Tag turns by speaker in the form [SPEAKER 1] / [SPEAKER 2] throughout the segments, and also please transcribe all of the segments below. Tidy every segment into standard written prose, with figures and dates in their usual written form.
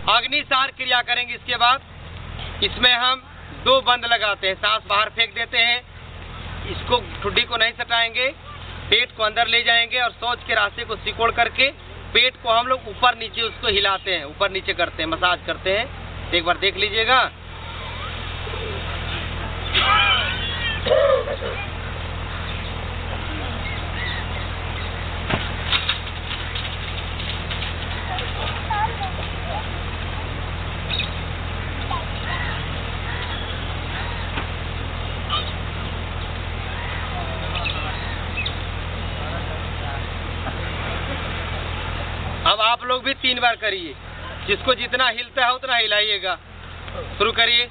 [SPEAKER 1] अग्निसार क्रिया करेंगे। इसके बाद इसमें हम 2 बंद लगाते हैं, सांस बाहर फेंक देते हैं, इसको ठुड्डी को नहीं सटाएंगे, पेट को अंदर ले जाएंगे और शौच के रास्ते को सिकोड़ करके पेट को हम लोग ऊपर नीचे उसको हिलाते हैं, ऊपर नीचे करते हैं, मसाज करते हैं। एक बार देख लीजिएगा। अब आप लोग भी 3 बार करिए, जिसको जितना हिलता है उतना हिलाइएगा। शुरू करिए।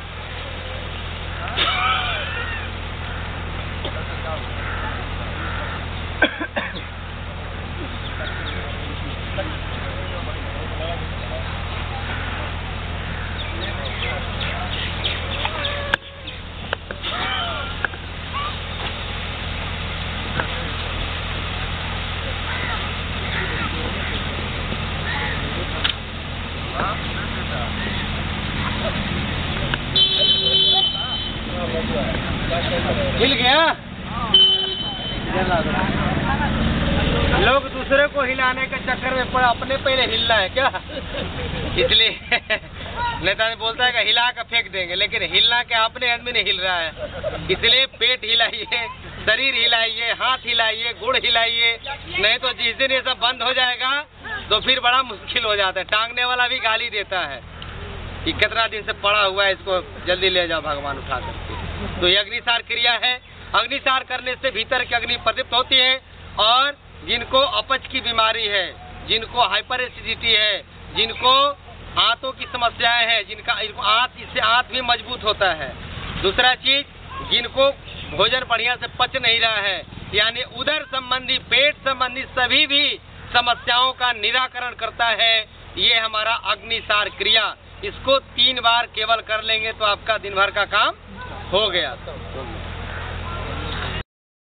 [SPEAKER 1] हिल गया। लोग दूसरे को हिलाने के चक्कर में अपने पहले हिलना है क्या? इसलिए नेता ने बोलता है कि हिला कर फेंक देंगे, लेकिन हिलना के अपने आदमी नहीं हिल रहा है। इसलिए पेट हिलाइए, शरीर हिलाइए, हाथ हिलाइए, गुड़ हिलाइए, नहीं तो जिस दिन ये सब बंद हो जाएगा तो फिर बड़ा मुश्किल हो जाता है। टांगने वाला भी गाली देता है कि कितना दिन से पड़ा हुआ है, इसको जल्दी ले जाओ भगवान उठा करके। तो ये अग्निसार क्रिया है। अग्निसार करने से भीतर की अग्नि प्रदीप्त होती है और जिनको अपच की बीमारी है, जिनको हाइपर एसिडिटी है, जिनको आंतों की समस्याएं हैं, जिनका आंत, इससे आंत भी मजबूत होता है। दूसरा चीज, जिनको भोजन बढ़िया से पच नहीं रहा है, यानी उदर संबंधी, पेट संबंधी सभी भी समस्याओं का निराकरण करता है ये हमारा अग्निसार क्रिया। इसको 3 बार केवल कर लेंगे तो आपका दिन भर का काम हो गया।